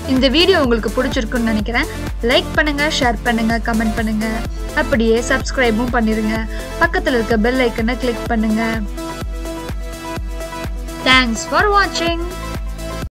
இந்த வீடியோ உங்களுக்கு பிடிச்சிருக்குன்னு நினைக்கிறேன். லைக் பண்ணுங்க, ஷேர் பண்ணுங்க, கமெண்ட் பண்ணுங்க. அப்படியே சப்ஸ்கிரைபும் பண்ணிருங்க. பக்கத்துல இருக்க பெல் ஐக்கனை கிளிக் பண்ணுங்க. Thanks for watching.